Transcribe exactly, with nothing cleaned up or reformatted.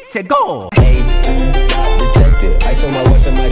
to go. Hey, detective, I saw my watch on my